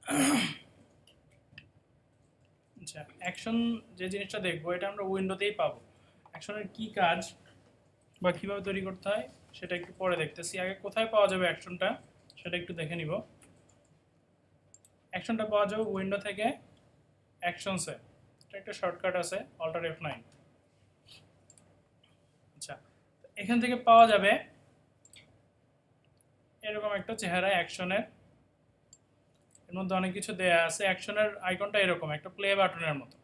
আচ্ছা, অ্যাকশন যে জিনিসটা দেখবো এটা আমরা উইন্ডোতেই পাবো। অ্যাকশনের কি কাজ বা কিভাবে তৈরি করতে হয় সেটা একটু পরে দেখতেছি। আগে কোথায় পাওয়া যাবে অ্যাকশনটা সেটা একটু দেখে নিব। অ্যাকশনটা পাওয়া যাবে উইন্ডো থেকে অ্যাকশনসে। এটা একটা শর্টকাট আছে, অল্টার F9। আচ্ছা, এখান থেকে পাওয়া যাবে এরকম একটা চেহারা অ্যাকশনের। এর মধ্যে অনেক কিছু দেয়া আছে। অ্যাকশনের আইকনটা এরকম একটা প্লে বাটনের মতো।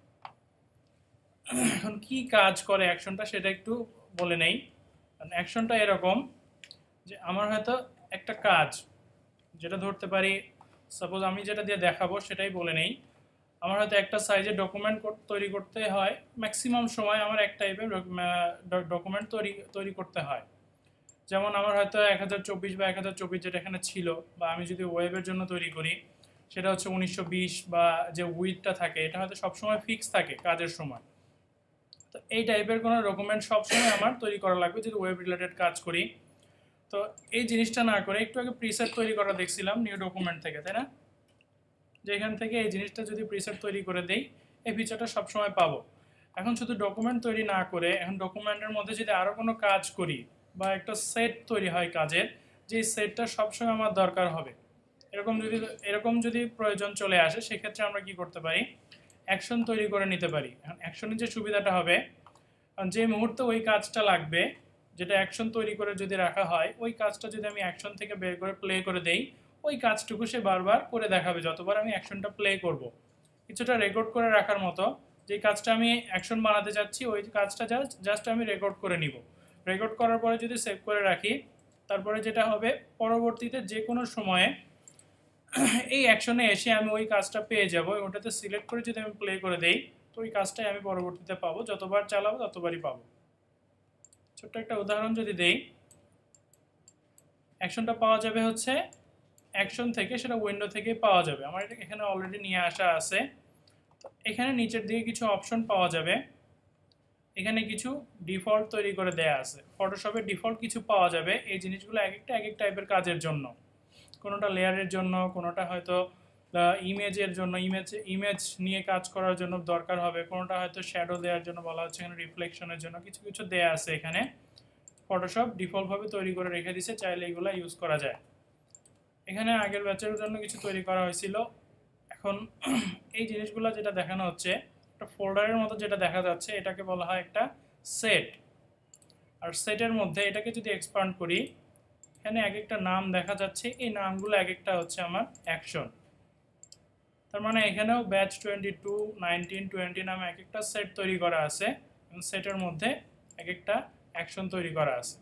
এখন কি কাজ করে অ্যাকশনটা সেটা একটু বলে নেই। অ্যাকশনটা এরকম যে আমার হয়তো একটা কাজ যেটা ধরতে পারি, সাপোজ আমি যেটা দিয়ে দেখাবো সেটাই বলে নেই। আমার হয়তো একটা সাইজের ডকুমেন্ট তৈরি করতে হয়, ম্যাক্সিমাম সময় আমার এক টাইপের ডকুমেন্ট তৈরি করতে হয়। যেমন আমার হয়তো 1024 বা 1024 যেটা এখানে ছিল, বা আমি যদি ওয়েবের জন্য তৈরি করি সেটা হচ্ছে 1920, বা যে উইথটা থাকে এটা হয়তো সবসময় ফিক্স থাকে কাজের সময়। তো এই টাইপের কোনো ডকুমেন্ট সবসময় আমার তৈরি করা লাগবে যদি ওয়েব রিলেটেড কাজ করি। তো এই জিনিসটা না করে একটু আগে প্রিসেট তৈরি করা দেখছিলাম নিউ ডকুমেন্ট থেকে, তাই না? যে এখান থেকে এই জিনিসটা যদি প্রিসেট তৈরি করে দেই এই ফিচারটা সবসময় পাবো। এখন শুধু ডকুমেন্ট তৈরি না করে এখন ডকুমেন্টের মধ্যে যদি আরও কোনো কাজ করি বা একটা সেট তৈরি হয় কাজের, যে সেটটা সবসময় আমার দরকার হবে, এরকম যদি প্রয়োজন চলে আসে সেক্ষেত্রে আমরা কি করতে পারি, অ্যাকশন তৈরি করে নিতে পারি। এখন অ্যাকশনের যে সুবিধাটা হবে, যে মুহূর্তে ওই কাজটা লাগবে, যেটা অ্যাকশন তৈরি করে যদি রাখা হয়, ওই কাজটা যদি আমি অ্যাকশন থেকে বের করে প্লে করে দেই, ওই কাজটুকু সে বারবার করে দেখাবে যতবার আমি অ্যাকশনটা প্লে করব। কিছুটা রেকর্ড করে রাখার মতো, যে কাজটা আমি অ্যাকশন বানাতে চাচ্ছি ওই কাজটা জাস্ট আমি রেকর্ড করে নিব। রেকর্ড করার পরে যদি সেভ করে রাখি, তারপরে যেটা হবে পরবর্তীতে যে কোনো সময়ে এই অ্যাকশনে এসে আমি ওই কাজটা পেয়ে যাব, ওটাতে সিলেক্ট করে যদি আমি প্লে করে দেই তো ওই কাজটাই আমি পরবর্তীতে পাবো, যতবার চালাবো ততবারই পাবো। ছোট্ট একটা উদাহরণ যদি দেই, অ্যাকশনটা পাওয়া যাবে হচ্ছে অ্যাকশন থেকে, সেটা উইন্ডো থেকেই পাওয়া যাবে। আমার এটা এখানে অলরেডি নিয়ে আসা আছে। তো এখানে নিচের দিকে কিছু অপশন পাওয়া যাবে, এখানে কিছু ডিফল্ট তৈরি করে দেয়া আছে। ফটোশপের ডিফল্ট কিছু পাওয়া যাবে, এই জিনিসগুলো এক একটা এক এক টাইপের কাজের জন্য। কোনোটা লেয়ারের জন্য, কোনোটা হয়তো ইমেজের জন্য, ইমেজ নিয়ে কাজ করার জন্য দরকার হবে, কোনোটা হয়তো শ্যাডো দেওয়ার জন্য বলা হচ্ছে, এখানে রিফ্লেকশনের জন্য কিছু কিছু দেয়া আছে এখানে। ফটোশপ ডিফল্টভাবে তৈরি করে রেখে দিছে, চাইলে এগুলো ইউজ করা যায়। এখানে আগের ব্যাচের জন্য কিছু তৈরি করা হয়েছিল। এখন এই জিনিসগুলো যেটা দেখানো হচ্ছে একটা ফোল্ডারের মতো যেটা দেখা যাচ্ছে এটাকে বলা হয় একটা সেট। আর সেটের মধ্যে এটাকে যদি এক্সপান্ড করি, এখানে এক একটা নাম দেখা যাচ্ছে, এই নামগুলো এক একটা হচ্ছে আমার অ্যাকশন। তার মানে এখানেও ব্যাচ 22, 19, 20 নামে এক একটা সেট তৈরি করা আছে এবং সেটের মধ্যে এক একটা অ্যাকশন তৈরি করা আছে।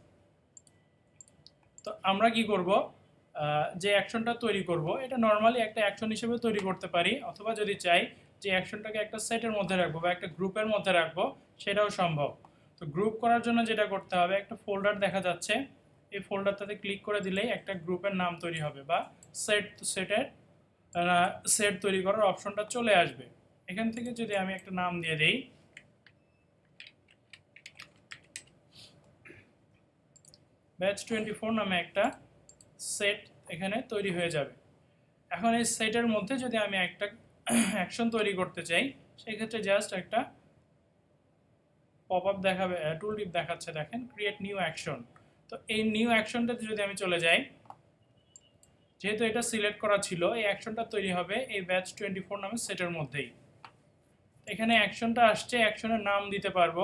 তো আমরা কি করব, যে অ্যাকশনটা তৈরি করব এটা নর্মালি একটা অ্যাকশন হিসেবে তৈরি করতে পারি, অথবা যদি চাই যে অ্যাকশনটাকে একটা সেটের মধ্যে রাখবো বা একটা গ্রুপের মধ্যে রাখবো সেটাও সম্ভব। তো গ্রুপ করার জন্য যেটা করতে হবে, একটা ফোল্ডার দেখা যাচ্ছে, এই ফোল্ডারটাতে ক্লিক করে দিলেই একটা গ্রুপের নাম তৈরি হবে বা সেট তৈরি করার অপশনটা চলে আসবে। এখান থেকে যদি আমি একটা নাম দিয়ে দেই, ব্যাচ 24 নামে একটা সেট এখানে তৈরি হয়ে যাবে। এখন এই সেটের মধ্যে যদি আমি একটা অ্যাকশন তৈরি করতে চাই, সেক্ষেত্রে জাস্ট একটা পপ আপ দেখাবে, টুল টিপ দেখাচ্ছে, দেখেন ক্রিয়েট নিউ অ্যাকশন। তো এই নিউ অ্যাকশনটাতে যদি আমি চলে যাই, যেহেতু এটা সিলেক্ট করা ছিল, এই অ্যাকশনটা তৈরি হবে এই ব্যাচ 24 নামে সেটের মধ্যেই। এখানে অ্যাকশনটা আসছে, অ্যাকশনের নাম দিতে পারবো,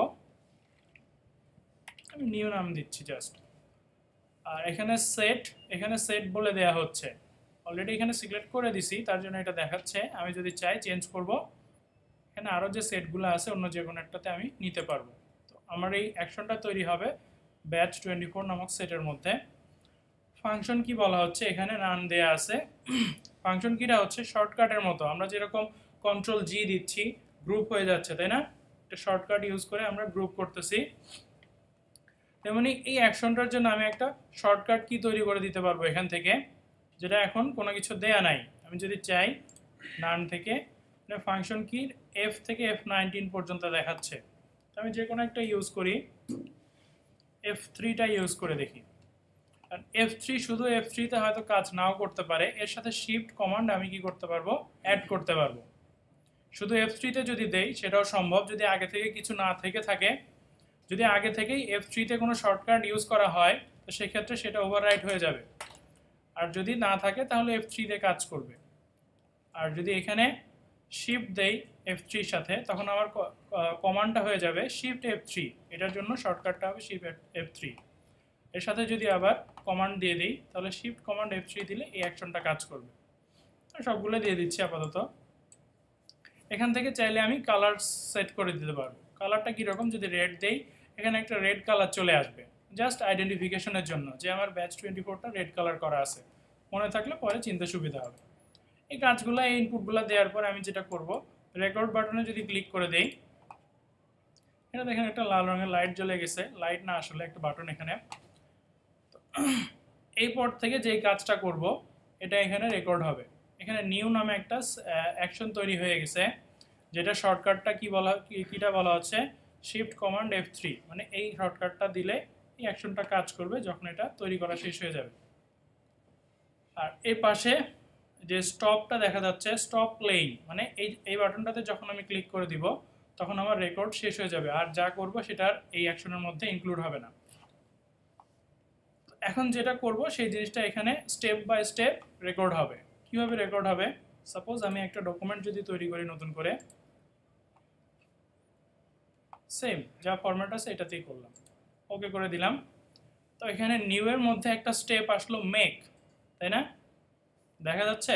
আমি নিউ নাম দিচ্ছি জাস্ট। আর এখানে সেট বলে দেয়া হচ্ছে, অলরেডি এখানে সিলেক্ট করে দিছি তার জন্য এটা দেখাচ্ছে। আমি যদি চাই চেঞ্জ করব, এখানে আরও যে সেটগুলো আছে অন্য যে কোনো একটাতে আমি নিতে পারবো। তো আমার এই অ্যাকশনটা তৈরি হবে ব্যাচ 24 নামক সেটের মধ্যে। ফাংশন কি বলা হচ্ছে, এখানে রান দেয়া আছে। ফাংশন কিটা হচ্ছে শর্টকাটের মতো, আমরা যেরকম কন্ট্রোল জি দিচ্ছি গ্রুপ হয়ে যাচ্ছে, তাই না? একটা শর্টকাট ইউজ করে আমরা গ্রুপ করতেছি, তেমনি এই অ্যাকশনটার জন্য আমি একটা শর্টকাট কি তৈরি করে দিতে পারবো এখান থেকে, যেটা এখন কোনো কিছু দেয়া নাই। আমি যদি চাই নান থেকে, ফাংশন কির এফ থেকে F19 পর্যন্ত দেখাচ্ছে, তো আমি যে কোনো একটা ইউজ করি, F3টা ইউজ করে দেখি। F3 শুধু F3 তে হয়তো কাজ নাও করতে পারে, এর সাথে শিফট কমান্ড আমি কি করতে পারবো, অ্যাড করতে পারবো। শুধু F3 তে যদি দেই সেটাও সম্ভব, যদি আগে থেকে কিছু না থেকে থাকে। যদি আগে থেকেই F3 তে কোনো শর্টকাট ইউজ করা হয় তো সেক্ষেত্রে সেটা ওভাররাইট হয়ে যাবে, আর যদি না থাকে তাহলে F3 তে কাজ করবে। আর যদি এখানে শিফট দেই F3 এর সাথে, তখন আমার কমান্ডটা হয়ে যাবে শিফট F3, এটার জন্য শর্টকাটটা হবে শিফট F3। এর সাথে যদি আবার কমান্ড দিয়ে দিই তাহলে শিফট কমান্ড F3 দিলে এই অ্যাকশনটা কাজ করবে। সবগুলো দিয়ে দিচ্ছি আপাতত। এখান থেকে চাইলে আমি কালার সেট করে দিতে পারবো। কালারটা কীরকম, যদি রেড দেই এখানে একটা রেড কালার চলে আসবে, জাস্ট আইডেন্টিফিকেশনের জন্য যে আমার ব্যাচ 24টা রেড কালার করা আছে, মনে থাকলে পরে চিনতে সুবিধা হবে। এই কাজগুলো, এই ইনপুটগুলো দেওয়ার পর আমি যেটা করব, রেকর্ড বাটনে যদি ক্লিক করে দেই, এটা দেখেন একটা লাল রঙের লাইট জ্বলে গেছে, লাইট না আসলে একটা বাটন এখানে। এই পর থেকে যেই কাজটা করব এটা এখানে রেকর্ড হবে। এখানে নিউ নামে একটা অ্যাকশন তৈরি হয়ে গেছে, যেটা শর্টকাটটা কিটা বলা হচ্ছে শিফট কমান্ড F3, মানে এই শর্টকাটটা দিলে এই অ্যাকশনটা কাজ করবে যখন এটা তৈরি করা শেষ হয়ে যাবে। আর এই পাশে যে স্টপটা দেখা যাচ্ছে, স্টপ প্লেইং, মানে এই বাটনটাতে যখন আমি ক্লিক করে দিব তখন আমার রেকর্ড শেষ হয়ে যাবে, আর যা করব সেটার এই অ্যাকশনের মধ্যে ইনক্লুড হবে না। এখন যেটা করব সেই জিনিসটা এখানে স্টেপ বাই স্টেপ রেকর্ড হবে। কিভাবে রেকর্ড হবে, সাপোজ আমি একটা ডকুমেন্ট যদি তৈরি করি নতুন করে, সেম যা ফরম্যাট আছে এটাতেই করলাম, ওকে করে দিলাম। তো এখানে নিউ এর মধ্যে একটা স্টেপ আসলো মেক, তাই না? দেখা যাচ্ছে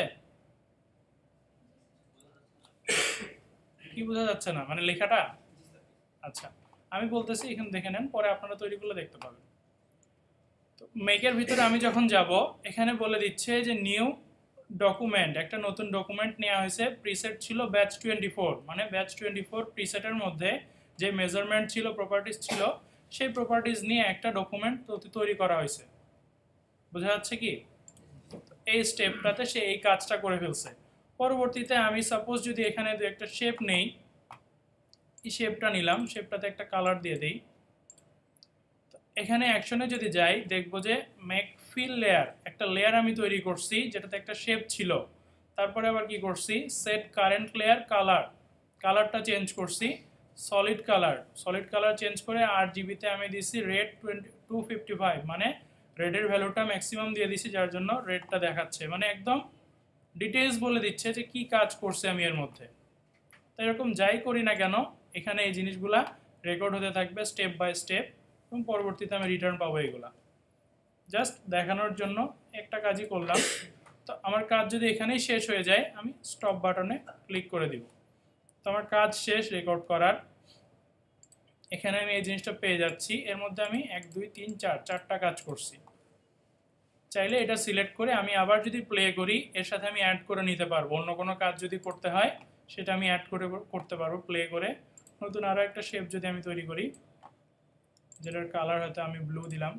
কি বোঝা যাচ্ছে না, মানে লেখাটা? আচ্ছা, আমি বলতেছি এখানে দেখে নেন, পরে আপনারা তৈরিগুলো দেখতে পাবেন। তো মেকের ভিতরে আমি যখন যাব, এখানে বলে দিচ্ছে যে নিউ ডকুমেন্ট, একটা নতুন ডকুমেন্ট নেওয়া হয়েছে, প্রিসেট ছিল ব্যাচ 24, মানে ব্যাচ 24 প্রিসেটের মধ্যে যে মেজারমেন্ট ছিল, প্রপার্টিজ ছিল, সেই প্রপার্টিজ নিয়ে একটা ডকুমেন্ট তৈরি করা হয়েছে। বোঝা যাচ্ছে কি? এই স্টেপটাতে সে এই কাজটা করে ফেলছে। পরবর্তীতে আমি সাপোজ যদি এখানে দু একটা শেপ নেই, এই শেপটা নিলাম, শেপটাতে একটা কালার দিয়ে দেই। এখানে অ্যাকশনে যদি যাই দেখবো যে মেক ফিল লেয়ার, একটা লেয়ার আমি তৈরি করছি যেটাতে একটা শেপ ছিল। তারপরে আবার কি করছি, সেট কারেন্ট লেয়ার কালার, কালারটা চেঞ্জ করছি solid colour, solid colour change করে RGB-তে আমি দিছি রেড 255, মানে রেডের ভ্যালুটা ম্যাক্সিমাম দিয়ে দিছি, যার জন্য রেডটা দেখাচ্ছে, মানে একদম ডিটেলস বলে দিচ্ছে যে কি কাজ করছে আমি এর মধ্যে। তো এরকম যাই করি না কেন এখানে এই জিনিসগুলা রেকর্ড হতে থাকবে স্টেপ বাই স্টেপ, এবং পরবর্তীতে আমি রিটার্ন পাবো এগুলা। জাস্ট দেখানোর জন্য একটা কাজই করলাম। তো আমার কাজ যদি এখানেই শেষ হয়ে যায়, আমি স্টপ বাটনে ক্লিক করে দিব। তো আমার কাজ শেষ রেকর্ড করার। এখানে আমি এই জিনিসটা পেয়ে যাচ্ছি, এর মধ্যে আমি 1 2 3 4 চারটা কাজ করছি। চাইলে এটা সিলেক্ট করে আমি আবার যদি প্লে করি, এর সাথে আমি অ্যাড করে নিতে পারবো, অন্য কোনো কাজ যদি করতে হয় সেটা আমি অ্যাড করে করতে পারবো প্লে করে। নতুন আরও একটা শেপ যদি আমি তৈরি করি, যেটার কালার হয়তো আমি ব্লু দিলাম,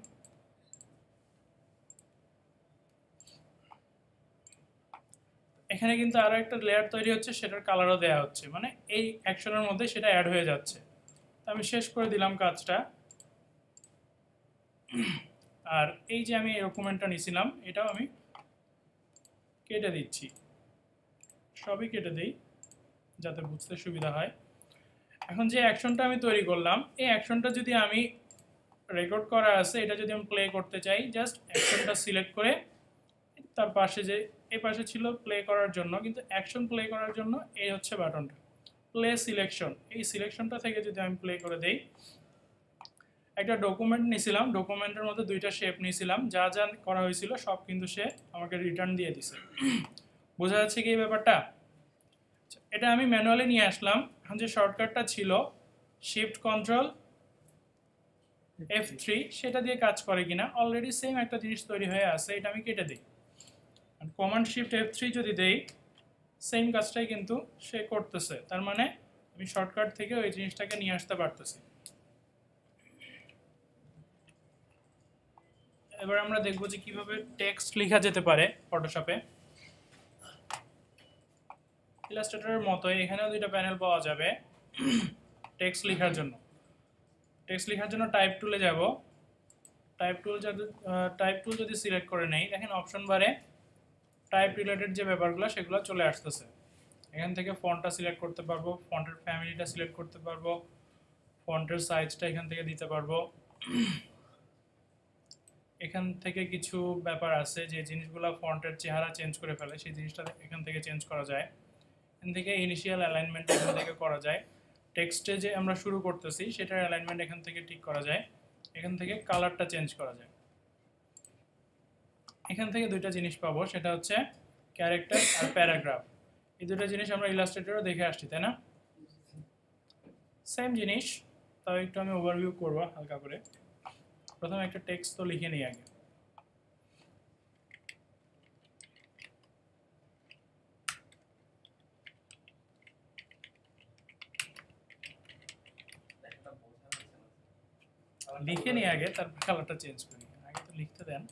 এখানে কিন্তু আরও একটা লেয়ার তৈরি হচ্ছে, সেটার কালারও দেওয়া হচ্ছে, মানে এই অ্যাকশনের মধ্যে সেটা অ্যাড হয়ে যাচ্ছে। তো আমি শেষ করে দিলাম কাজটা। আর এই যে আমি এই ডকুমেন্টটা নিয়েছিলাম এটাও আমি কেটে দিচ্ছি, সবই কেটে দিই যাতে বুঝতে সুবিধা হয়। এখন যে অ্যাকশনটা আমি তৈরি করলাম, এই অ্যাকশনটা যদি আমি রেকর্ড করা আছে, এটা যদি আমি প্লে করতে চাই, জাস্ট অ্যাকশনটা সিলেক্ট করে তার পাশে যে এই পাশে ছিল প্লে করার জন্য, কিন্তু অ্যাকশন প্লে করার জন্য এই হচ্ছে বাটনটা প্লে সিলেকশন। এই সিলেকশনটা থেকে যদি আমি প্লে করে দেই, একটা ডকুমেন্ট নিয়েছিলাম, ডকুমেন্টের মধ্যে দুইটা শেপ নিয়েছিলাম, যা যা করা হয়েছিল সব কিন্তু সে আমাকে রিটার্ন দিয়ে দিছে। বোঝা যাচ্ছে কি এই ব্যাপারটা? এটা আমি ম্যানুয়ালি নিয়ে আসলাম। এখন যে শর্টকাটটা ছিল শিফট কন্ট্রোল F3, সেটা দিয়ে কাজ করে কিনা, অলরেডি সেম একটা জিনিস তৈরি হয়ে আছে, এটা আমি কেটে দিই। কমান্ড শিফট F3 যদি দেই, সেম কাজটাই কিন্তু সে করতেছে, তার মানে আমি শর্টকাট থেকে ওই জিনিসটাকে নিয়ে আসতে পারতেছি। এবার আমরা দেখব যে কিভাবে টেক্সট লেখা যেতে পারে ফটোশপে। ইলাস্ট্রেটরের মতোই এখানেও দুইটা প্যানেল পাওয়া যাবে টেক্সট লেখার জন্য। টেক্সট লেখার জন্য টাইপ টুলে যাব, টাইপ টুল যদি সিলেক্ট করে নেই, দেখেন অপশন বারে টাইপ রিলেটেড যে ব্যাপারগুলো সেগুলো চলে আসতেছে। এখান থেকে ফন্টটা সিলেক্ট করতে পারবো, ফন্টের ফ্যামিলিটা সিলেক্ট করতে পারবো, ফন্টের সাইজটা এখান থেকে দিতে পারবো। এখান থেকে কিছু ব্যাপার আছে যে জিনিসগুলো ফন্টের চেহারা চেঞ্জ করে ফেলে, সেই জিনিসটা এখান থেকে চেঞ্জ করা যায়। এখান থেকে ইনিশিয়াল অ্যালাইনমেন্ট এখান থেকে করা যায়। টেক্সটে যে আমরা শুরু করতেছি সেটার অ্যালাইনমেন্ট এখান থেকে ঠিক করা যায়। এখান থেকে কালারটা চেঞ্জ করা যায়। এখান থেকে দুইটা জিনিস পাবো, সেটা হচ্ছে ক্যারেক্টার আর প্যারাগ্রাফ। এই দুটো জিনিস আমরা ইলাস্ট্রেটরও দেখে আসছি, তাই না? সেম জিনিস, তাও একটু আমি ওভারভিউ করব হালকা করে। প্রথমে একটা টেক্সট তো লিখে নিই আগে। লিখে নিই আগে, তারপর কালারটা চেঞ্জ করি। আগে তো লিখতে দেন।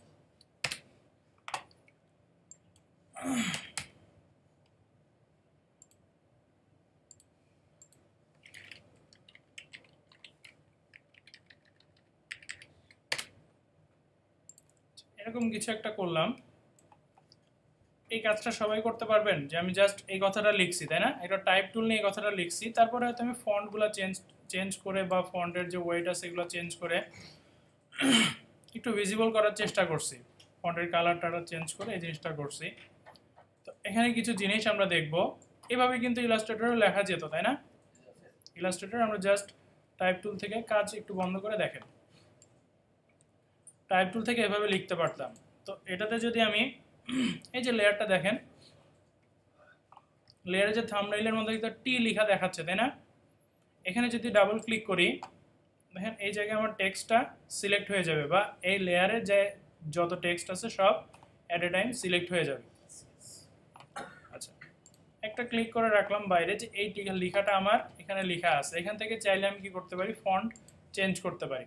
এরকম কিছু একটা করলাম। এই কাজটা সবাই করতে পারবেন যে আমি জাস্ট এই কথাটা লিখছি, তাই না? এটা টাইপ টুল নিয়ে এই কথাটা লিখছি, তারপরে হয়তো আমি ফন্টগুলো চেঞ্জ করে বা ফন্টের যে ওয়েট আছে সেগুলো চেঞ্জ করে একটু ভিজিবল করার চেষ্টা করছি, ফন্টের কালারটা চেঞ্জ করে এই জিনিসটা করছি। তো এখানে কিছু জিনিস আমরা দেখব। এভাবে কিন্তু ইলাস্ট্রেটরে লেখা যেত, তাই না? ইলাস্ট্রেটর আমরা জাস্ট টাইপ টুল থেকে কাজ একটু বন্ধ করে দেখেন, টাইপ টুল থেকে এভাবে লিখতে পারতাম। তো এটাতে যদি আমি এই যে লেয়ারটা দেখেন, লেয়ারে যে থাম্বনেইলের মধ্যে একটা টি লেখা দেখাচ্ছে, তাই না? এখানে যদি ডাবল ক্লিক করি, দেখেন এই জায়গায় আমার টেক্সটটা সিলেক্ট হয়ে যাবে, বা এই লেয়ারে যে যত টেক্সট আছে সব অ্যাট এ টাইম সিলেক্ট হয়ে যাবে। আচ্ছা, একটা ক্লিক করে রাখলাম বাইরে যে এই লেখাটা আমার এখানে লেখা আছে। এখান থেকে চাইলে আমি কি করতে পারি, ফন্ট চেঞ্জ করতে পারি।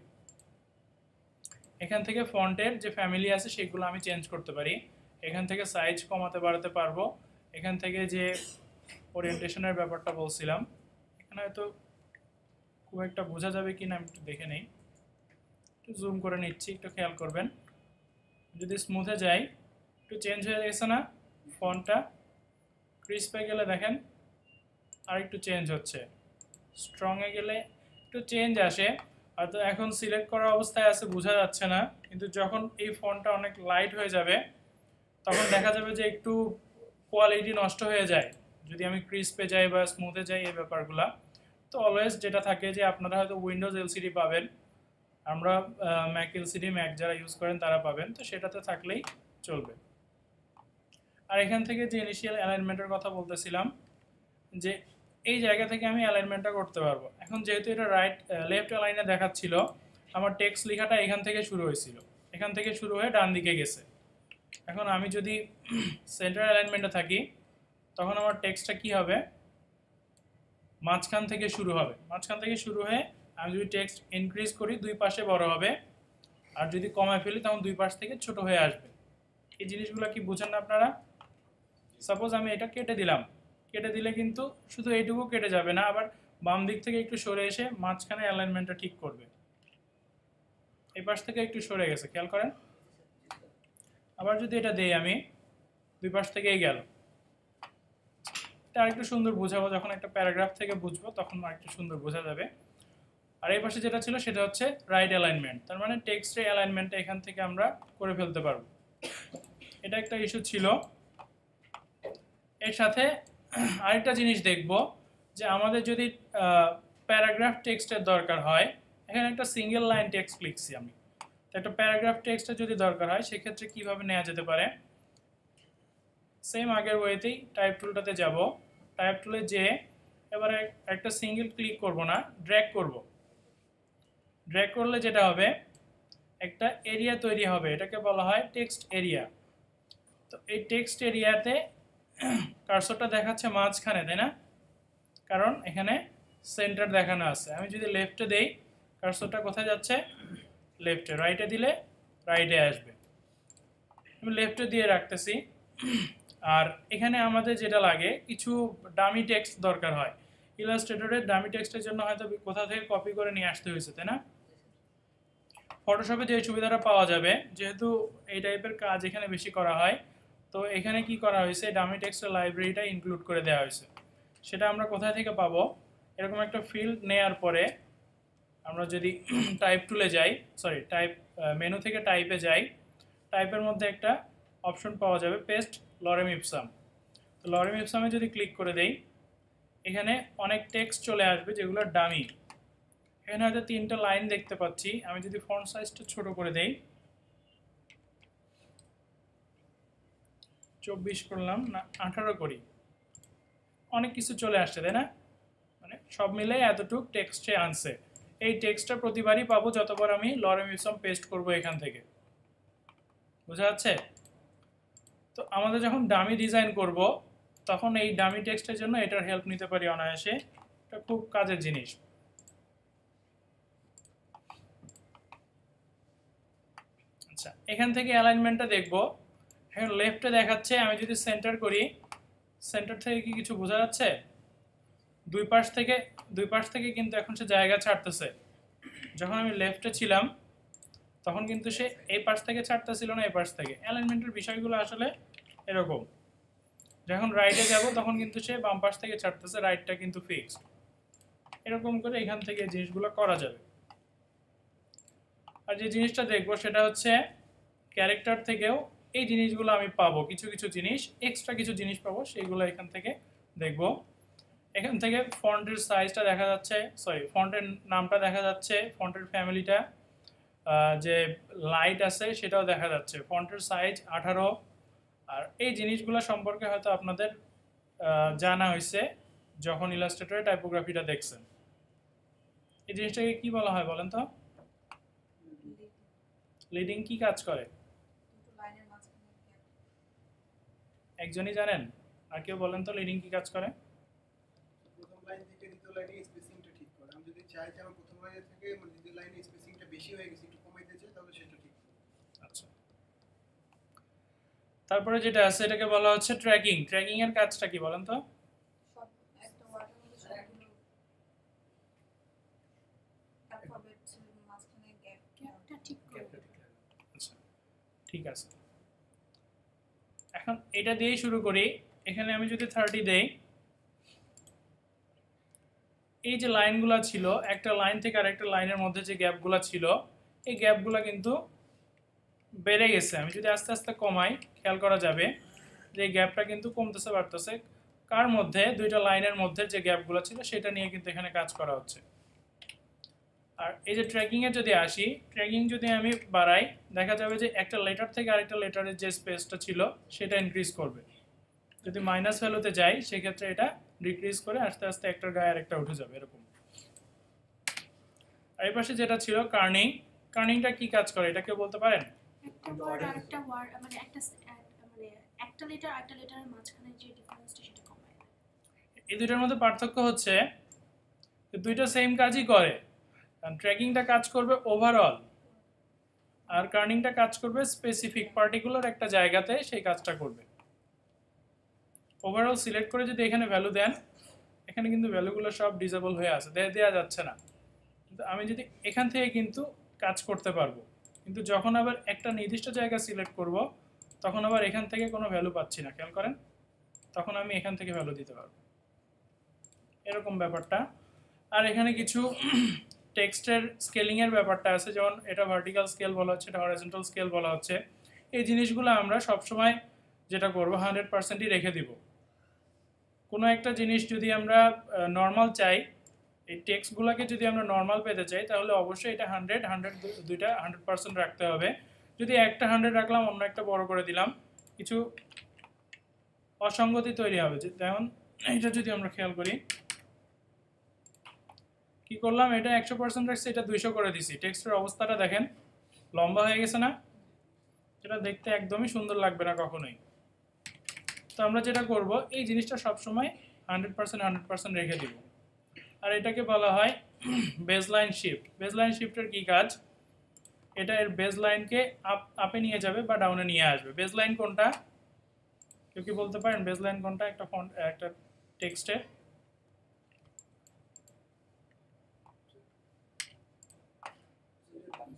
এখান থেকে ফন্টের যে ফ্যামিলি আছে সেগুলো আমি চেঞ্জ করতে পারি। এখান থেকে সাইজ কমাতে বাড়াতে পারবো। এখান থেকে যে ওরিয়েন্টেশনের ব্যাপারটা বলছিলাম, এখানে হয়তো খুব একটা বোঝা যাবে কি না আমি একটু দেখে নেই, একটু জুম করে নিচ্ছি, একটু খেয়াল করবেন। যদি স্মুথে যাই, একটু চেঞ্জ হয়ে গেছে না ফন্টটা? ক্রিস্পে গেলে দেখেন আর একটু চেঞ্জ হচ্ছে, স্ট্রংয়ে গেলে একটু চেঞ্জ আসে। হয়তো এখন সিলেক্ট করা অবস্থায় আছে, বোঝা যাচ্ছে না, কিন্তু যখন এই ফন্টটা অনেক লাইট হয়ে যাবে তখন দেখা যাবে যে একটু কোয়ালিটি নষ্ট হয়ে যায় যদি আমি ক্রিস্পে যাই বা স্মুথে যাই, এই ব্যাপারগুলা। তো অলওয়েজ যেটা থাকে যে আপনারা হয়তো উইন্ডোজ এলসিডি পাবেন, আমরা ম্যাক এলসিডি, ম্যাক যারা ইউজ করেন তারা পাবেন, তো সেটাতে থাকলেই চলবে। আর এখান থেকে যে ইনিশিয়াল অ্যালাইনমেন্টের কথা বলতেছিলাম, যে এই জায়গা থেকে আমি অ্যালাইনমেন্টটা করতে পারবো। এখন যেহেতু এটা লেফট অ্যালাইনে দেখাচ্ছিল, আমার টেক্সট লেখাটা এখান থেকে শুরু হয়েছিল, এখান থেকে শুরু হয়ে ডান দিকে গেছে। এখন আমি যদি সেন্টার অ্যালাইনমেন্টে থাকি, তখন আমার টেক্সটটা কি হবে, মাঝখান থেকে শুরু হবে। মাঝখান থেকে শুরু হয়ে আমি যদি টেক্সট ইনক্রিজ করি দুই পাশে বড় হবে, আর যদি কমায় ফেলি তখন দুই পাশ থেকে ছোট হয়ে আসবে। এই জিনিসগুলো কি বুঝেন না আপনারা? সাপোজ আমি এটা কেটে দিলাম, কেটে দিলে কিন্তু শুধু এইটুকু কেটে যাবে না, আবার বাম দিক থেকে একটু সরে এসে মাঝখানে অ্যালাইনমেন্টটা ঠিক করবে। এই পাশ থেকে একটু সরে গেছে, খেয়াল করেন। আবার যদি এটা দেই আমি, দুই পাশ থেকেই গেল। এটা আরেকটু সুন্দর বোঝাবো, যখন একটা প্যারাগ্রাফ থেকে বুঝবো তখন আরেকটু সুন্দর বোঝা যাবে। আর এই পাশে যেটা ছিল সেটা হচ্ছে রাইট অ্যালাইনমেন্ট, তার মানে টেক্সটের অ্যালাইনমেন্টটা এখান থেকে আমরা করে ফেলতে পারবো। এটা একটা ইস্যু ছিল। এর সাথে আরেকটা জিনিস দেখব, যে আমাদের যদি প্যারাগ্রাফ টেক্সটের দরকার হয়, এখানে একটা সিঙ্গেল লাইন টেক্সট লিখছি আমি, তো একটা প্যারাগ্রাফ টেক্সটের যদি দরকার হয় সেক্ষেত্রে কিভাবে নেওয়া যেতে পারে? সেম আগের ওয়েতেই টাইপ টুলটাতে যাব, টাইপ টুলে যে এবারে একটা সিঙ্গেল ক্লিক করব না, ড্র্যাগ করব। ড্র্যাগ করলে যেটা হবে, একটা এরিয়া তৈরি হবে, এটাকে বলা হয় টেক্সট এরিয়া। তো এই টেক্সট এরিয়াতে কার্সরটা দেখাচ্ছে মাঝখানে, তাই না? কারণ এখানে সেন্টার দেখানো আছে। আমি যদি লেফটে দেই, কার্সরটা কোথায় যাচ্ছে? লেফটে। রাইটে দিলে রাইটে আসবে। আমি লেফটে দিয়ে রাখতেছি। আর এখানে আমাদের যেটা লাগে, কিছু ডামি টেক্সট দরকার হয়। ইলাস্ট্রেটরের ডামি টেক্সটের জন্য হয়তো কোথা থেকে কপি করে নিয়ে আসতে হয়েছে, তাই না? ফটোশপে যে সুবিধাটা পাওয়া যাবে, যেহেতু এই টাইপের কাজ এখানে বেশি করা হয়, তো এখানে কি করা হয়েছে, ডামি টেক্সটের লাইব্রেরিটা ইনক্লুড করে দেওয়া হয়েছে। সেটা আমরা কোথায় থেকে পাবো, এরকম একটা ফিল্ড নেয়ার পরে আমরা যদি টাইপ টুলে যাই, সরি টাইপ মেনু থেকে টাইপে যাই, টাইপের মধ্যে একটা অপশন পাওয়া যাবে পেস্ট লরেম ইপসাম। তো লরেম ইপসামে যদি ক্লিক করে দেই, এখানে অনেক টেক্সট চলে আসবে যেগুলো ডামি। এখানে হয়তো 3টা লাইন দেখতে পাচ্ছি, আমি যদি ফন্ট সাইজটা ছোট করে দেই, 24 করলাম না 18 করি, অনেক কিছু চলে আসছে, তাই না? মানে সব মিলে এতটুক টেক্সটে আনছে। এই টেক্সটটা প্রতিবারই পাবো যতবার আমি লরেম ইপসাম পেস্ট করব এখান থেকে। বোঝা যাচ্ছে? তো আমাদের যখন ডামি ডিজাইন করব, তখন এই ডামি টেক্সটের জন্য এটার হেল্প নিতে পারি অনায়াসে। এটা খুব কাজের জিনিস। আচ্ছা, এখান থেকে অ্যালাইনমেন্টটা দেখব। এখন লেফটে দেখাচ্ছে, আমি যদি সেন্টার করি, সেন্টার থেকে কি কিছু বোঝা যাচ্ছে? দুই পাশ থেকে কিন্তু এখন সে জায়গা ছাড়তেছে। যখন আমি লেফটে ছিলাম তখন কিন্তু সে এই পাশ থেকে ছাড়তেছিল না, এই পাশ থেকে। অ্যালাইনমেন্টের বিষয়গুলো আসলে এরকম। যখন রাইটে যাব তখন কিন্তু সে বাম পাশ থেকে ছাড়তেছে, রাইটটা কিন্তু ফিক্সড। এরকম করে এখান থেকে জিনিসগুলো করা যাবে। আর যে জিনিসটা দেখবো সেটা হচ্ছে ক্যারেক্টার থেকেও এই জিনিসগুলো আমি পাবো, কিছু কিছু জিনিস, এক্সট্রা কিছু জিনিস পাবো, সেইগুলো এখান থেকে দেখবো। এখান থেকে ফন্টের সাইজটা দেখা যাচ্ছে, সরি ফন্টের নামটা দেখা যাচ্ছে, ফন্টের ফ্যামিলিটা, যে লাইট আছে সেটাও দেখা যাচ্ছে, ফন্টের সাইজ 18। আর এই জিনিসগুলো সম্পর্কে হয়তো আপনাদের জানা হয়েছে যখন ইলাস্ট্রেটরে টাইপোগ্রাফিটা দেখছেন। এই জিনিসটাকে কি বলা হয় বলেন তো? লিডিং কি কাজ করে একজনই জানেন? আর কেউ বলেন তো লিডিং কি কাজ করে? প্রথম লাইন থেকে দ্বিতীয় লাইনে স্পেসিংটা ঠিক করে। আমি যদি চাই যে আমার প্রথম লাইনে থেকে দ্বিতীয় লাইনে স্পেসিংটা বেশি হয়ে গেছে, একটু কমাইতে চাই, তাহলে সেটা ঠিক করে। আচ্ছা, তারপরে যেটা আছে এটাকে বলা হচ্ছে ট্র্যাকিং। ট্র্যাকিং এর কাজটা কি বলেন তো? সব একটা ওয়ার্ডের মধ্যে সবগুলো অ্যালফাবেট মাঝখানে গ্যাপটা ঠিক করে দেবে। আচ্ছা, ঠিক আছে। এখন এটা দিয়েই শুরু করি। এখানে আমি যদি 30 দেই, এই যে লাইনগুলো ছিল, একটা লাইন থেকে আরেকটা লাইনের মধ্যে যে গ্যাপগুলো ছিল, এই গ্যাপগুলো কিন্তু বেড়ে গেছে। আমি যদি আস্তে আস্তে কমাই, খেয়াল করা যাবে যে এই গ্যাপটা কিন্তু কমতেছে বাড়তেছে। কার মধ্যে? দুইটা লাইনের মধ্যে যে গ্যাপগুলো ছিল সেটা নিয়ে কিন্তু এখানে কাজ করা হচ্ছে। আর এই যে ট্র্যাকিংয়ে যদি আসি, ট্র্যাকিং যদি আমি বাড়াই, দেখা যাবে যে একটা লেটার থেকে আরেকটা লেটারের যে স্পেসটা ছিল সেটা ইনক্রিজ করবে। যদি মাইনাস ভ্যালুতে যাই সেক্ষেত্রে এটা ডিক্রিজ করে আস্তে আস্তে একটার গায়ে আরেকটা উঠে যাবে এরকম। আর এই পাশে যেটা ছিল কার্নিং, কার্নিংটা কি কাজ করে এটা কেউ বলতে পারেন? একটা ওয়ার্ড আর একটা ওয়ার্ড মানে একটা লেটার আরেকটা লেটারের মাঝখানে যে ডিফারেন্সটা সেটা কমায় দেয়। এই দুইটার মধ্যে পার্থক্য হচ্ছে দুইটা সেম কাজই করে। কারণ ট্র্যাকিংটা কাজ করবে ওভারঅল, আর কার্নিংটা কাজ করবে স্পেসিফিক পার্টিকুলার একটা জায়গাতে, সেই কাজটা করবে। ওভারঅল সিলেক্ট করে যদি এখানে ভ্যালু দেন, এখানে কিন্তু ভ্যালুগুলো সব ডিসেবল হয়ে আছে, দেওয়া যাচ্ছে না। কিন্তু আমি যদি এখান থেকে কিন্তু কাজ করতে পারবো, কিন্তু যখন আবার একটা নির্দিষ্ট জায়গা সিলেক্ট করব তখন আবার এখান থেকে কোনো ভ্যালু পাচ্ছি না, খেয়াল করেন, তখন আমি এখান থেকে ভ্যালু দিতে পারবো, এরকম ব্যাপারটা। আর এখানে কিছু টেক্সটের স্কেলিংয়ের ব্যাপারটা আছে, যেমন এটা ভার্টিক্যাল স্কেল বলা হচ্ছে, এটা হরিজন্টাল স্কেল বলা হচ্ছে। এই জিনিসগুলো আমরা সবসময় যেটা করবো 100%ই রেখে দিব। কোনো একটা জিনিস যদি আমরা নর্মাল চাই, এই টেক্সটগুলোকে যদি আমরা নর্মাল পেতে চাই, তাহলে অবশ্যই এটা 100 দুইটা 100% রাখতে হবে। যদি একটা 100 রাখলাম, অন্য একটা বড় করে দিলাম, কিছু অসঙ্গতি তৈরি হবে। যেমন এটা যদি আমরা খেয়াল করি, কি করলাম, এটা 100% রাখছি, এটা 200 করে দিছি, টেক্সটের অবস্থাটা দেখেন লম্বা হয়ে গেছে না? এটা দেখতে একদমই সুন্দর লাগবে না কখনোই। তো আমরা যেটা করব, এই জিনিসটা সবসময় 100% রেখে দিব। আর এটাকে বলা হয় বেসলাইন শিফট। বেসলাইন শিফটের কি কাজ? এটা এর বেসলাইনকে আপে নিয়ে যাবে বা ডাউনে নিয়ে আসবে। বেসলাইন কোনটা কেউ কি বলতে পারেন? বেসলাইন কোনটা একটা ফন্ট, একটা টেক্সটে?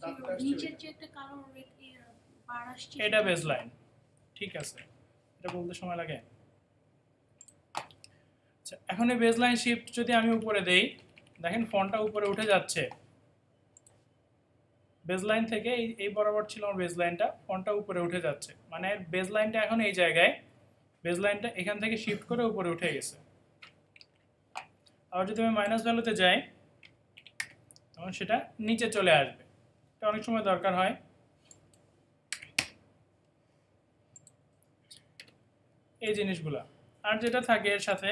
দাগটা আসছে নিচের ওইটা। যে একটা কালো বার আসছে এটা বেসলাইন, ঠিক আছে, এটা বলতে সময় লাগে। আচ্ছা, এখন এই বেসলাইন শিফট যদি আমি উপরে দেই, দেখেন ফন্টটা উপরে উঠে যাচ্ছে। বেসলাইন থেকে এই বরাবর ছিল আমার বেসলাইনটা, ফন্টটা উপরে উঠে যাচ্ছে, মানে বেসলাইনটা এখন এই জায়গায়, বেসলাইনটা এখান থেকে শিফট করে উপরে উঠে গেছে। আবার যদি আমি মাইনাস ভ্যালুতে যাই, তখন সেটা নিচে চলে আসবে। এটা অনেক সময় দরকার হয়। এই জিনিসগুলা আর যেটা থাকে এর সাথে,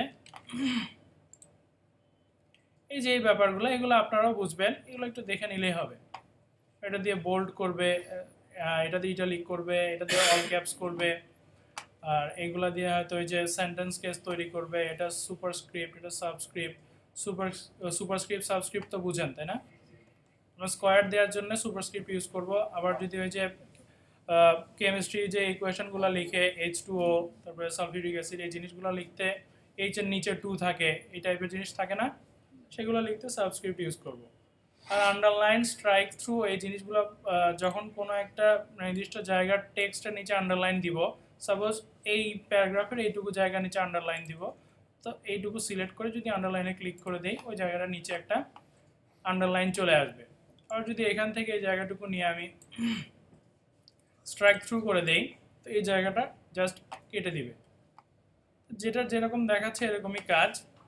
এই যে এই ব্যাপারগুলো, এগুলো আপনারাও বুঝবেন, এগুলো একটু দেখে নিলেই হবে। এটা দিয়ে বোল্ড করবে, এটা দিয়ে ইটালিক করবে, এটা দিয়ে অল ক্যাপস করবে, আর এইগুলা দিয়ে হয়তো ওই যে সেন্টেন্স কেস তৈরি করবে। এটা সুপারস্ক্রিপ্ট, এটা সাবস্ক্রিপ্ট। সুপারস্ক্রিপ্ট সাবস্ক্রিপ্ট তো বুঝেন, তাই না? আমরা স্কোয়ার দেওয়ার জন্য সুপারস্ক্রিপ্ট ইউজ করব। আবার যদি ওই যে কেমিস্ট্রি যে ইকুয়েশনগুলো লিখে H2O, তারপরে সালফিউরিক অ্যাসিড, এই জিনিসগুলো লিখতে এইচ এর নিচে 2 থাকে, এই টাইপের জিনিস থাকে না, সেগুলো লিখতে সাবস্ক্রিপ্ট ইউজ করব। আর আন্ডারলাইন, স্ট্রাইক থ্রু, এই জিনিসগুলো যখন কোনো একটা নির্দিষ্ট জায়গার টেক্সটের নিচে আন্ডারলাইন দিব, সাপোজ এই প্যারাগ্রাফের এইটুকু জায়গা নিচে আন্ডারলাইন দিব, তো এইটুকু সিলেক্ট করে যদি আন্ডারলাইনে ক্লিক করে দেই, ওই জায়গাটার নিচে একটা আন্ডারলাইন চলে আসবে। আর যদি এখান থেকে এই জায়গাটুকু নিয়ে আমি স্ট্রাইক থ্রু করে দেই, তো এই জায়গাটা জাস্ট কেটে দিবে। যেটা যেরকম দেখাচ্ছে এরকমই কাজ।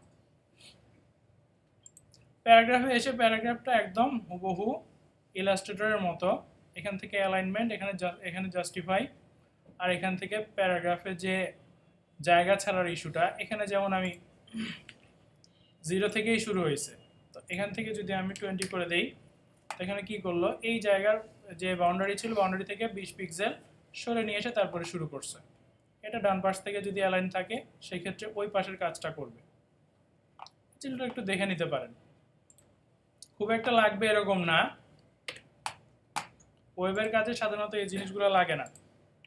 প্যারাগ্রাফে এসে প্যারাগ্রাফটা একদম হুবহু ইলাস্ট্রেটরের মতো, এখান থেকে অ্যালাইনমেন্ট, এখানে জাস্টিফাই, আর এখান থেকে প্যারাগ্রাফে যে জায়গা ছাড়ার ইস্যুটা, এখানে যেমন আমি 0 থেকেই শুরু হয়েছে, তো এখান থেকে যদি আমি 20 করে দেই, এখানে কি করলো, এই জায়গার যে বাউন্ডারি ছিল, বাউন্ডারি থেকে 20 পিক্সেল সরে নিয়ে এসে তারপরে শুরু করছে। এটা ডান পাশ থেকে যদি অ্যালাইন থাকে, সেই ক্ষেত্রে ওই পাশের কাজটা করবে। চিত্রটা একটু দেখে নিতে পারেন, খুব একটা লাগবে এরকম না, ওয়েবের কাজে সাধারণত এই জিনিসগুলো লাগে না।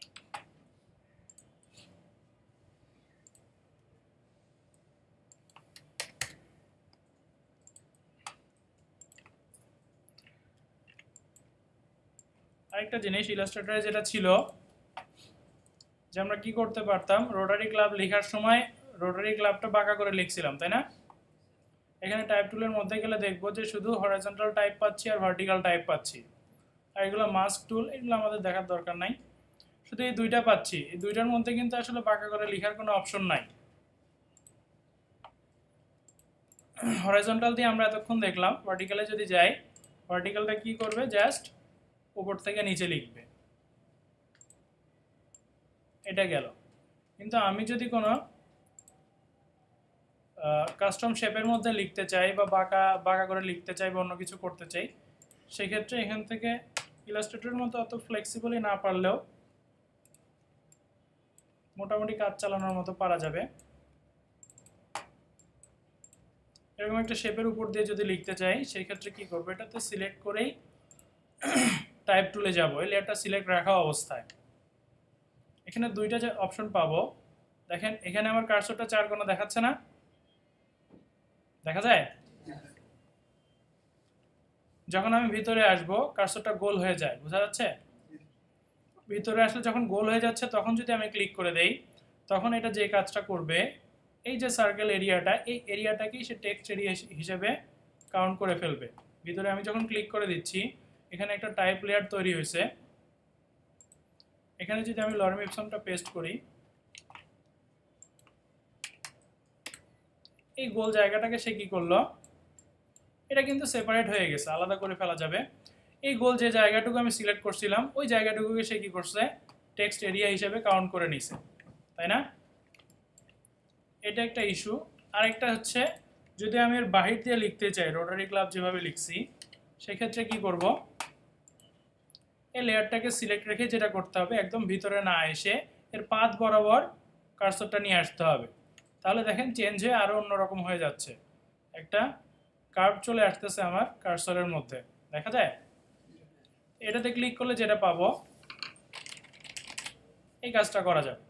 আরেকটা জিনিস ইলাস্ট্রেটরে যেটা ছিল, যে আমরা কি করতে পারতাম, রোটারি ক্লাব লেখার সময় রোটারি ক্লাবটা বাঁকা করে লিখছিলাম, তাই না? এখানে টাইপ টুলের মধ্যে গেলে দেখবো যে শুধু হরাইজন্টাল টাইপ পাচ্ছি আর ভার্টিক্যাল টাইপ পাচ্ছি। আর এগুলো মাস্ক টুল, এগুলো আমাদের দেখার দরকার নাই, শুধু এই দুইটা পাচ্ছি। এই দুইটার মধ্যে কিন্তু আসলে বাঁকা করে লেখার কোনো অপশন নাই। হরাইজন্টাল দিয়ে আমরা এতক্ষণ দেখলাম, ভার্টিক্যালে যদি যাই, ভার্টিক্যালটা কি করবে, জাস্ট উপর থেকে নিচে লিখবে, এটা গেল। কিন্তু আমি যদি কোনো কাস্টম শেপের মধ্যে লিখতে চাই, বা বাঁকা বাঁকা করে লিখতে চাই, বা অন্য কিছু করতে চাই, সেক্ষেত্রে এখান থেকে ইলাস্ট্রেটরের মতো অত ফ্লেক্সিবলি না পারলেও মোটামুটি কাজ চালানোর মতো পারা যাবে। এরকম একটা শেপের উপর দিয়ে যদি লিখতে চাই, সেই ক্ষেত্রে কি করবো, এটাতে সিলেক্ট করেই টাইপ টুলে যাবো, এই লেয়ারটা সিলেক্ট রাখা অবস্থায় এখানে দুইটা যে অপশন পাবো, দেখেন এখানে আমার কার্সরটা 4 কোণা দেখাচ্ছে না, দেখা যায়? যখন আমি ভিতরে আসবো, কার্সরটা গোল হয়ে যায়, বোঝা যাচ্ছে? ভিতরে আসলে যখন গোল হয়ে যাচ্ছে, তখন যদি আমি ক্লিক করে দেই, তখন এটা যে কাজটা করবে, এই যে সার্কেল এরিয়াটা, এই এরিয়াটাকেই সে টেক্সট এরিয়া হিসেবে কাউন্ট করে ফেলবে। ভিতরে আমি যখন ক্লিক করে দিচ্ছি, এখানে একটা টাইপ লেয়ার তৈরি হয়েছে। এখানে যদি আমি লরেম ইপসনটা পেস্ট করি, এই গোল জায়গাটাকে সে কি করলো, এটা কিন্তু সেপারেট হয়ে গেছে, আলাদা করে ফেলা যাবে। এই গোল যে জায়গাটুকু আমি সিলেক্ট করছিলাম, ওই জায়গাটুকুকে সে কি করছে, টেক্সট এরিয়া হিসেবে কাউন্ট করে নিছে, তাই না? এটা একটা ইস্যু। আরেকটা হচ্ছে, যদি আমি এর বাহির দিয়ে লিখতে চাই, রোটারি ক্লাব যেভাবে লিখছি, সেক্ষেত্রে কি করব, এই লেয়ারটাকে সিলেক্ট রেখে যেটা করতে হবে, একদম ভিতরে না এসে এর পাত বরাবর কার্সরটা নিয়ে আসতে হবে। তাহলে দেখেন চেঞ্জ হয়ে আরও অন্যরকম হয়ে যাচ্ছে, একটা কার্ভ চলে আসতেছে আমার কার্সরের মধ্যে, দেখা যায়? এটাতে ক্লিক করলে যেটা পাবো, এই কাজটা করা যাবে,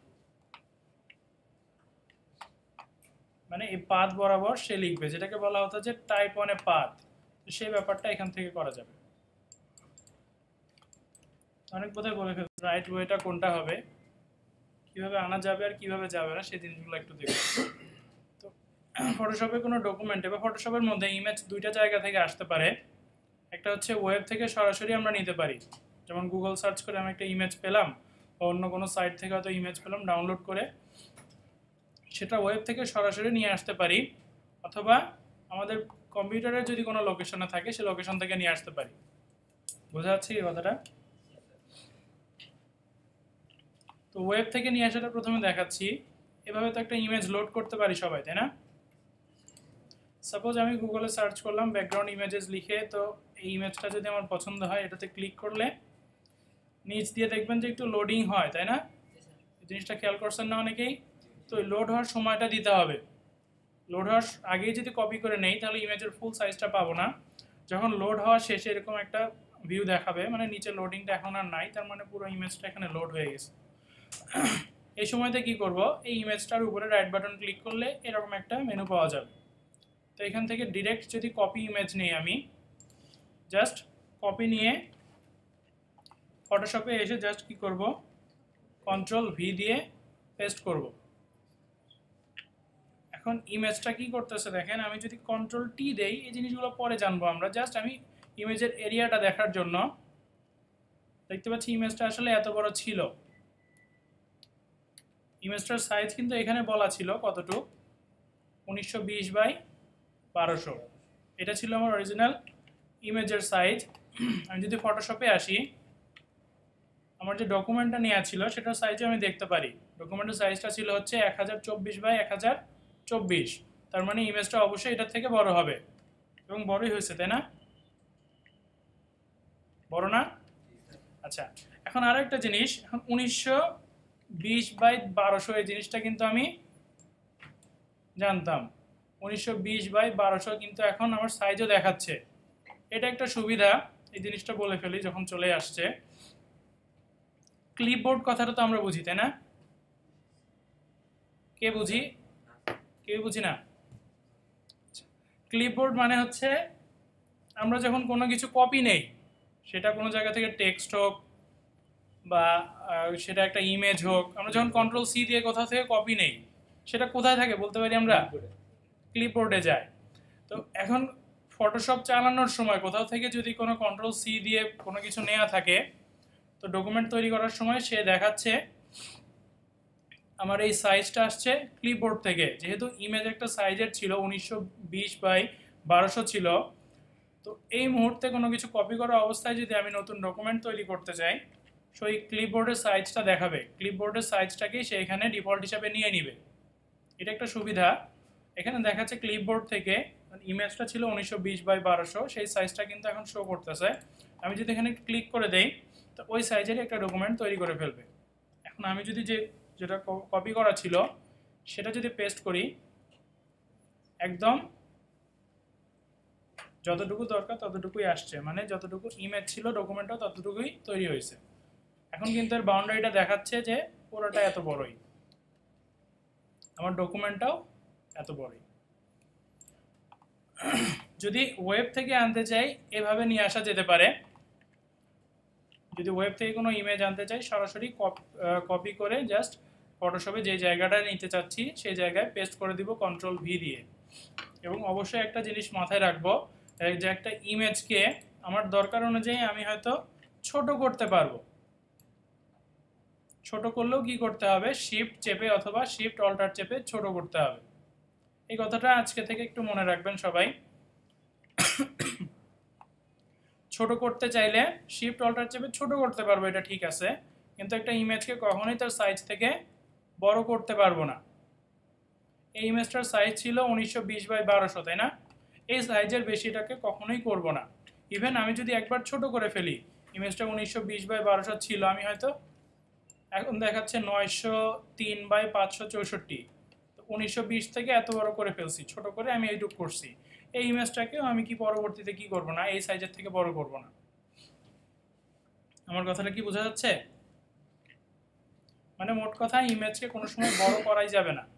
মানে এই পাথ বরাবর সে লিখবে, যেটাকে বলা হতো যে টাইপ 1 এ পাথ, সেই ব্যাপারটা এখান থেকে করা যাবে। অনেক বোধহয় বলে ফেলছি রাইট ওয়েটা কোনটা হবে, কিভাবে আনা যাবে আর কিভাবে যাবে না সেই জিনিসগুলো একটু দেখব। তো ফটোশপে কোনো ডকুমেন্টে বা ফটোশপের মধ্যে ইমেজ দুইটা জায়গা থেকে আসতে পারে। একটা হচ্ছে ওয়েব থেকে সরাসরি আমরা নিতে পারি, যেমন গুগল সার্চ করে আমি একটা ইমেজ পেলাম বা অন্য কোনো সাইট থেকে হয়তো ইমেজ পেলাম ডাউনলোড করে, সেটা ওয়েব থেকে সরাসরি নিয়ে আসতে পারি, অথবা আমাদের কম্পিউটারে যদি কোনো লোকেশনে থাকে সেই লোকেশন থেকে নিয়ে আসতে পারি। বোঝা যাচ্ছে এই কথাটা? তো ওয়েব থেকে নিয়ে আসাটা প্রথমে দেখাচ্ছি। এভাবে তো একটা ইমেজ লোড করতে পারি সবাই, তাই না? সাপোজ আমি গুগলে সার্চ করলাম ব্যাকগ্রাউন্ড ইমেজেস লিখে, তো এই ইমেজটা যদি আমার পছন্দ হয় এটাতে ক্লিক করলে নিচ দিয়ে দেখবেন যে একটু লোডিং হয়, তাই না? এই জিনিসটা খেয়াল করছেন না অনেকেই? তো লোড হওয়ার সময়টা দিতে হবে। লোড হওয়ার আগেই যদি কপি করে নেই তাহলে ইমেজের ফুল সাইজটা পাবো না। যখন লোড হওয়া শেষে এরকম একটা ভিউ দেখাবে, মানে নিচে লোডিংটা এখন আর নাই, তার মানে পুরো ইমেজটা এখানে লোড হয়ে গেছে। এই সময়তে কি করব, এই ইমেজটার উপরে রাইট বাটন ক্লিক করলে এরকম একটা মেনু পাওয়া যাবে। তো এখান থেকে ডিরেক্ট যদি কপি ইমেজ নিই, আমি জাস্ট কপি নিয়ে ফটোশপে এসে জাস্ট কি করব, কন্ট্রোল ভি দিয়ে পেস্ট করব। এখন ইমেজটা কি করতেছে দেখেন, আমি যদি কন্ট্রোল টি দেই, এই জিনিসগুলো পরে জানবো আমরা, জাস্ট আমি ইমেজের এরিয়াটা দেখার জন্য দেখতে পাচ্ছি ইমেজটা আসলে এত বড় ছিল। ইমেজটার সাইজ কিন্তু এখানে বলা ছিল কতটুকু, 1920x1200। এটা ছিল আমার অরিজিনাল ইমেজের সাইজ। আমি যদি ফটোশপে আসি, আমার যে ডকুমেন্টটা নেওয়া ছিল সেটার সাইজও আমি দেখতে পারি। ডকুমেন্টের সাইজটা ছিল হচ্ছে 1024x1024, তার মানে ইমেজটা অবশ্যই এটার থেকে বড় হবে, এবং বড়ই হয়েছে, তাই না? বড় না? আচ্ছা, এখন আরো একটা জিনিস, এখন 1920x1200 এই জিনিসটা কিন্তু আমি জানতাম, 1920x1200 কিন্তু এখন আমার সাইজও দেখাচ্ছে। এটা একটা সুবিধা, এই জিনিসটা বলে ফেলি যখন চলে আসছে। ক্লিপবোর্ড কথাটা তো আমরা বুঝি, তাই না? কে বুঝি? কেউ বুঝি না? ক্লিপবোর্ড মানে হচ্ছে আমরা যখন কোনো কিছু কপি নেই, সেটা কোনো জায়গা থেকে টেক্সট হোক বা সেটা একটা ইমেজ হোক, আমরা যখন কন্ট্রোল সি দিয়ে কোথাও থেকে কপি নেই, সেটা কোথায় থাকে বলতে পারি আমরা? ক্লিপবোর্ডে যায়। তো এখন ফটোশপ চালানোর সময় কোথাও থেকে যদি কোনো কন্ট্রোল সি দিয়ে কোনো কিছু নেওয়া থাকে, তো ডকুমেন্ট তৈরি করার সময় সে দেখাচ্ছে আমার এই সাইজটা আসছে ক্লিপবোর্ড থেকে। যেহেতু ইমেজ একটা সাইজের ছিল, 1920x1200 ছিল, তো এই মুহূর্তে কোনো কিছু কপি করা অবস্থায় যদি আমি নতুন ডকুমেন্ট তৈরি করতে চাই, সেই ক্লিপবোর্ডের সাইজটা দেখাবে, ক্লিপবোর্ডের সাইজটাকেই সে এখানে ডিফল্ট হিসাবে নিয়ে নিবে। এটা একটা সুবিধা। এখানে দেখাচ্ছে ক্লিপবোর্ড থেকে ইমেজটা ছিল 1920x1200, সেই সাইজটা কিন্তু এখন শো করতেছে। আমি যদি এখানে ক্লিক করে দেই, তো ওই সাইজের একটা ডকুমেন্ট তৈরি করে ফেলবে। এখন আমি যদি যেটা কপি করা ছিল সেটা যদি পেস্ট করি, একদম যতটুকু দরকার ততটুকুই আসছে, মানে যতটুকু ইমেজ ছিল ডকুমেন্টটা ততটুকুই তৈরি হয়েছে। এখন কিন্তু এর বাউন্ডারিটা দেখাচ্ছে যে পুরোটা এত বড়ই, আমার ডকুমেন্টটাও এত বড়ই। যদি ওয়েব থেকে আনতে চাই এভাবে নিয়ে আসা যেতে পারে। যদি ওয়েব থেকে কোনো ইমেজ আনতে চাই, সরাসরি কপি করে জাস্ট ফটোশপে যে জায়গাটা নিতে চাচ্ছি সেই জায়গায় পেস্ট করে দিব কন্ট্রোল ভি দিয়ে। এবং অবশ্যই একটা জিনিস মাথায় রাখবো, যে একটা ইমেজকে আমার দরকার অনুযায়ী আমি হয়তো ছোট করতে পারবো। ছোট করলেও কি করতে হবে, শিফট চেপে অথবা শিফট অল্টার চেপে ছোট করতে হবে। এই কথাটা আজকে থেকে একটু মনে রাখবেন সবাই। ছোট করতে চাইলে শিফট অল্টার চেপে ছোট করতে পারবো, এটা ঠিক আছে, কিন্তু একটা ইমেজকে কখনোই তার সাইজ থেকে বড় করতে পারবো না। এই ইমেজটার সাইজ ছিল 1920x1200, তাই না? এই সাইজের বেশিটাকে কখনোই করব না। ইভেন আমি যদি একবার ছোট করে ফেলি, ইমেজটা 1920x1200 ছিল, আমি হয়তো এখন দেখাচ্ছে 903x564, তো 1920 থেকে এত বড় করে ফেলছি, ছোট করে আমি এইটুক করছি। এই ইমেজটাকেও আমি কি পরবর্তীতে কি করব না, এই সাইজের থেকে বড় করব না। আমার কথাটা কি বোঝা যাচ্ছে? মানে মোট কথা ইমেজকে কোনো সময় বড় করাই যাবে না।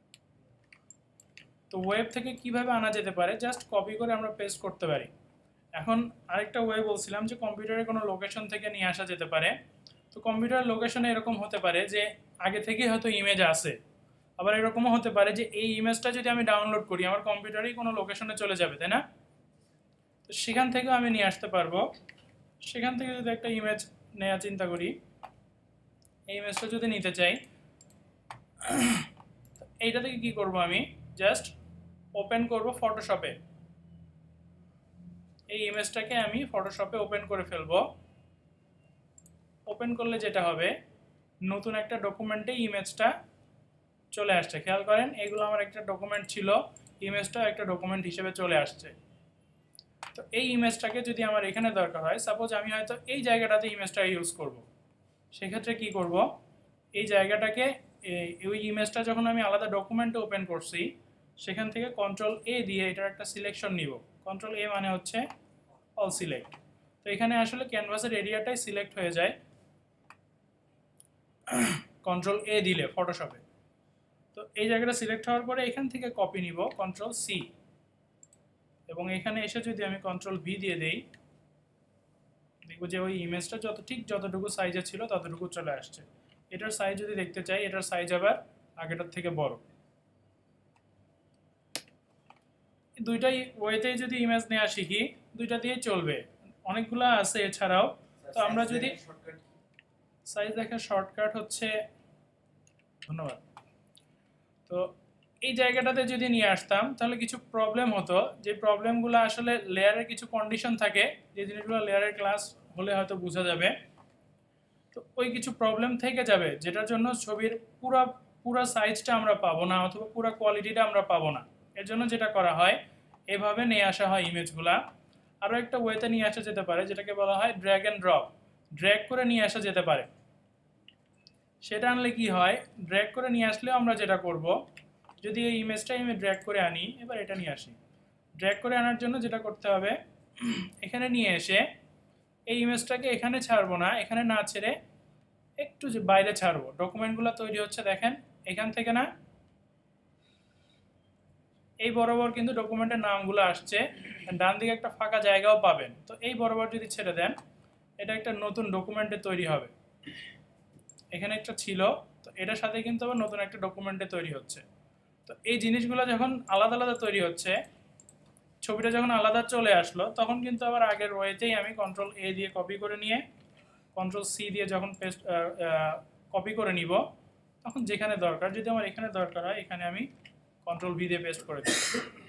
তো ওয়েব থেকে কিভাবে আনা যেতে পারে, জাস্ট কপি করে আমরা পেস্ট করতে পারি। এখন আরেকটা ওয়ে বলছিলাম যে কম্পিউটারের কোনো লোকেশন থেকে নিয়ে আসা যেতে পারে। তো কম্পিউটারের লোকেশনে এরকম হতে পারে যে আগে থেকেই হয়তো ইমেজ আছে, আবার এরকমও হতে পারে যে এই ইমেজটা যদি আমি ডাউনলোড করি আমার কম্পিউটারেই কোনো লোকেশনে চলে যাবে, তাই না? তো সেখান থেকেও আমি নিয়ে আসতে পারবো। সেখান থেকে যদি একটা ইমেজ নেওয়া চিন্তা করি, এই ইমেজটা যদি নিতে চাই, এইটা থেকে কি করব, আমি জাস্ট ওপেন করব ফটোশপে। এই ইমেজটাকে আমি ফটোশপে ওপেন করে ফেলবো। ওপেন করলে যেটা হবে, নতুন একটা ডকুমেন্টে ইমেজটা চলে আসছে। খেয়াল করেন, এগুলো আমার একটা ডকুমেন্ট ছিল, ইমেজটা একটা ডকুমেন্ট হিসেবে চলে আসছে। তো এই ইমেজটাকে যদি আমার এখানে দরকার হয়, সাপোজ আমি হয়তো এই জায়গাটাতে ইমেজটা ইউজ করব, সেক্ষেত্রে কি করব, এই জায়গাটাকে ওই ইমেজটা যখন আমি আলাদা ডকুমেন্টে ওপেন করছি, সেখান থেকে কন্ট্রোল এ দিয়ে এটার একটা সিলেকশন নিব। কন্ট্রোল এ মানে হচ্ছে অল সিলেক্ট। তো এখানে আসলে ক্যানভাসের এরিয়াটাই সিলেক্ট হয়ে যায় কন্ট্রোল এ দিলে ফটোশপে। তো এই জায়গাটা সিলেক্ট হওয়ার পরে এখান থেকে কপি নিব কন্ট্রোল সি, এবং এখানে এসে যদি আমি কন্ট্রোল ভি দিয়ে দেই, দেখবো যে ওই ইমেজটা যতটুকু সাইজে ছিল ততটুকু চলে আসছে। এটার সাইজ যদি দেখতে চাই, এটার সাইজ আবার আগেটার থেকে বড়। দুইটাই ওয়েতেই যদি ইমেজ নেওয়া শিখি, দুইটা দিয়েই চলবে। অনেকগুলো আছে এছাড়াও। তো আমরা যদি সাইজ দেখার শর্টকাট হচ্ছে, ধন্যবাদ। তো এই জায়গাটাতে যদি নিয়ে আসতাম তাহলে কিছু প্রবলেম হতো, যে প্রবলেমগুলো আসলে লেয়ারের কিছু কন্ডিশন থাকে, যে জিনিসগুলো লেয়ারের ক্লাস হলে হয়তো বোঝা যাবে। তো ওই কিছু প্রবলেম থেকে যাবে, যেটার জন্য ছবির পুরো সাইজটা আমরা পাবো না, অথবা পুরো কোয়ালিটিটা আমরা পাবো না। এর জন্য যেটা করা হয়, এভাবে নিয়ে আসা হয় ইমেজগুলা। আরও একটা ওয়েতে নিয়ে আসা যেতে পারে, যেটাকে বলা হয় ড্র্যাগ অ্যান্ড ড্রপ। ড্র্যাগ করে নিয়ে আসা যেতে পারে। সেটা আনলে কি হয়, ড্র্যাগ করে নিয়ে আসলেও আমরা যেটা করব, যদি এই ইমেজটাই আমি ড্র্যাগ করে আনি, এবার এটা নিয়ে আসি। ড্র্যাগ করে আনার জন্য যেটা করতে হবে, এখানে নিয়ে এসে এই ইমেজটাকে এখানে ছাড়বো না, এখানে না ছেড়ে একটু যে বাইরে ছাড়বো। ডকুমেন্টগুলো তৈরি হচ্ছে দেখেন এখান থেকে, না এই বরাবর কিন্তু ডকুমেন্টের নামগুলো আসছে, ডান দিকে একটা ফাঁকা জায়গাও পাবেন। তো এই বরাবর যদি ছেড়ে দেন, এটা একটা নতুন ডকুমেন্টে তৈরি হবে। এখানে একটা ছিল, তো এটার সাথে কিন্তু আবার নতুন একটা ডকুমেন্টে তৈরি হচ্ছে। তো এই জিনিসগুলো যখন আলাদা আলাদা তৈরি হচ্ছে, ছবিটা যখন আলাদা চলে আসলো, তখন কিন্তু আবার আগের ওয়েতেই আমি কন্ট্রোল এ দিয়ে কপি করে নিয়ে কন্ট্রোল সি দিয়ে যখন কপি করে নিব, তখন যেখানে দরকার, যদি আমার এখানে দরকার হয়, এখানে আমি কন্ট্রোল ভি দিয়ে পেস্ট করে দিই।